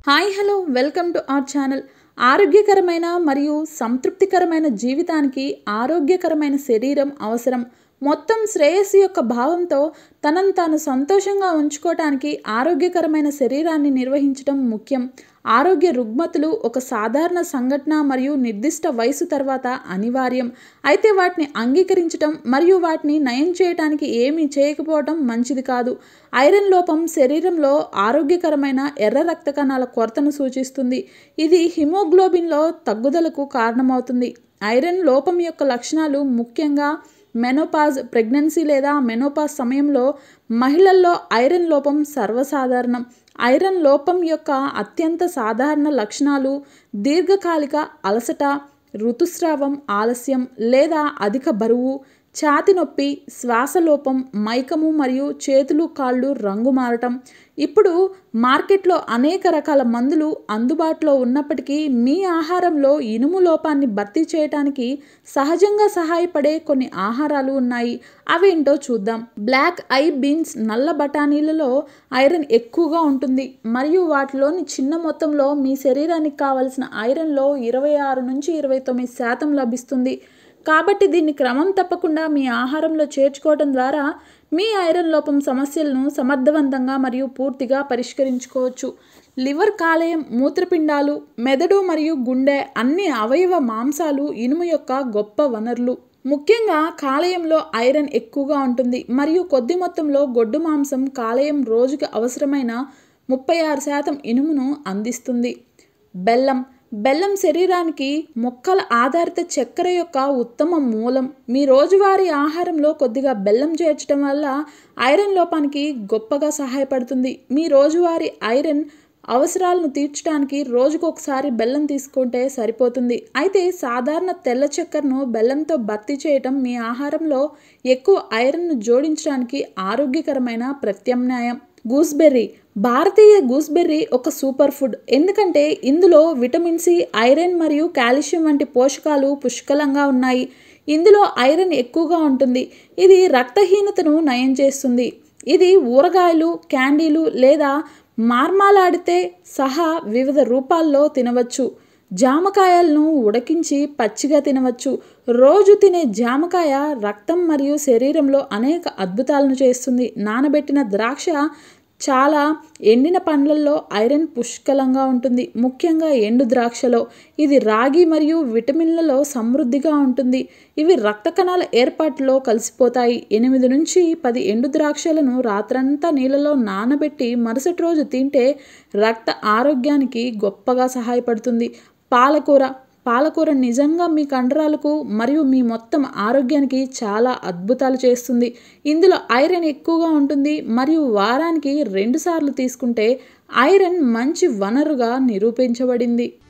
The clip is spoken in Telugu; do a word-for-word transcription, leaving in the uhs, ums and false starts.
Hi hello welcome to our channel. ఆరోగ్యకరమైన మరియు సంతృప్తికరమైన జీవితానికి ఆరోగ్యకరమైన శరీరం అవసరం. మొత్తం శ్రేయస్సు యొక్క భావంతో తనను తాను సంతోషంగా ఉంచుకోవటానికి ఆరోగ్యకరమైన శరీరాన్ని నిర్వహించడం ముఖ్యం. ఆరోగ్య రుగ్మతులు ఒక సాధారణ సంఘటన మరియు నిర్దిష్ట వయసు తర్వాత అనివార్యం. అయితే వాటిని అంగీకరించడం మరియు వాటిని నయం చేయడానికి ఏమీ చేయకపోవడం మంచిది కాదు. ఐరన్ లోపం శరీరంలో ఆరోగ్యకరమైన ఎర్ర రక్త కణాల కొరతను సూచిస్తుంది. ఇది హిమోగ్లోబిన్లో తగ్గుదలకు కారణమవుతుంది. ఐరన్ లోపం యొక్క లక్షణాలు ముఖ్యంగా మెనోపాజ్, ప్రెగ్నెన్సీ లేదా మెనోపాజ్ సమయంలో మహిళల్లో ఐరన్ లోపం సర్వసాధారణం. ఐరన్ లోపం యొక్క అత్యంత సాధారణ లక్షణాలు దీర్ఘకాలిక అలసట, ఋతుస్రావం ఆలస్యం లేదా అధిక బరువు, ఛాతి నొప్పి, శ్వాసలోపం, మైకము మరియు చేతులు కాళ్ళు రంగు మారటం. ఇప్పుడు మార్కెట్లో అనేక రకాల మందులు అందుబాటులో ఉన్నప్పటికీ మీ ఆహారంలో ఇనుము లోపాన్ని భర్తీ చేయడానికి సహజంగా సహాయపడే కొన్ని ఆహారాలు ఉన్నాయి. అవేంటో చూద్దాం. బ్లాక్ ఐ బీన్స్, నల్ల బఠానీలలో ఐరన్ ఎక్కువగా ఉంటుంది మరియు వాటిలోని చిన్న మొత్తంలో మీ శరీరానికి కావలసిన ఐరన్లో ఇరవై ఆరు నుంచి ఇరవై తొమ్మిది శాతం లభిస్తుంది. కాబట్టి దీన్ని క్రమం తప్పకుండా మీ ఆహారంలో చేర్చుకోవడం ద్వారా మీ ఐరన్ లోపం సమస్యలను సమర్థవంతంగా మరియు పూర్తిగా పరిష్కరించుకోవచ్చు. లివర్, కాలేయం, మూత్రపిండాలు, మెదడు మరియు గుండె అన్ని అవయవ మాంసాలు ఇనుము యొక్క గొప్ప వనరులు. ముఖ్యంగా కాలేయంలో ఐరన్ ఎక్కువగా ఉంటుంది మరియు కొద్ది మొత్తంలో గొడ్డు మాంసం కాలేయం రోజుకి అవసరమైన ముప్పై ఆరు శాతం ఇనుమును అందిస్తుంది. బెల్లం బెల్లం శరీరానికి మొక్కల ఆధారిత చక్కెర యొక్క ఉత్తమ మూలం. మీ రోజువారీ ఆహారంలో కొద్దిగా బెల్లం చేర్చడం వల్ల ఐరన్ లోపానికి గొప్పగా సహాయపడుతుంది. మీ రోజువారీ ఐరన్ అవసరాలను తీర్చడానికి రోజుకొకసారి బెల్లం తీసుకుంటే సరిపోతుంది. అయితే సాధారణ తెల్ల చక్కెరను బెల్లంతో భర్తీ చేయటం మీ ఆహారంలో ఎక్కువ ఐరన్ను జోడించడానికి ఆరోగ్యకరమైన ప్రత్యామ్నాయం. గూస్బెర్రీ భారతీయ గూస్బెర్రీ ఒక సూపర్ ఫుడ్, ఎందుకంటే ఇందులో విటమిన్ సి, ఐరన్ మరియు కాల్షియం వంటి పోషకాలు పుష్కలంగా ఉన్నాయి. ఇందులో ఐరన్ ఎక్కువగా ఉంటుంది. ఇది రక్తహీనతను నయం చేస్తుంది. ఇది ఊరగాయలు, క్యాండీలు లేదా మార్మాలాడితే సహా వివిధ రూపాల్లో తినవచ్చు. జామకాయలను ఉడికించి పచ్చిగా తినవచ్చు. రోజు తినే జామకాయ రక్తం మరియు శరీరంలో అనేక అద్భుతాలను చేస్తుంది. నానబెట్టిన ద్రాక్ష, చాలా ఎండిన పండ్లల్లో ఐరన్ పుష్కలంగా ఉంటుంది, ముఖ్యంగా ఎండు ద్రాక్షలో. ఇది రాగి మరియు విటమిన్లలో సమృద్ధిగా ఉంటుంది. ఇవి రక్త కణాల ఏర్పాటులో కలిసిపోతాయి. ఎనిమిది నుంచి పది ఎండు ద్రాక్షలను రాత్రంతా నీళ్ళలో నానబెట్టి మరుసటి రోజు తింటే రక్త ఆరోగ్యానికి గొప్పగా సహాయపడుతుంది. పాలకూర పాలకూర నిజంగా మీ కండరాలకు మరియు మీ మొత్తం ఆరోగ్యానికి చాలా అద్భుతాలు చేస్తుంది. ఇందులో ఐరన్ ఎక్కువగా ఉంటుంది మరియు వారానికి రెండు సార్లు తీసుకుంటే ఐరన్ మంచి వనరుగా నిరూపించబడింది.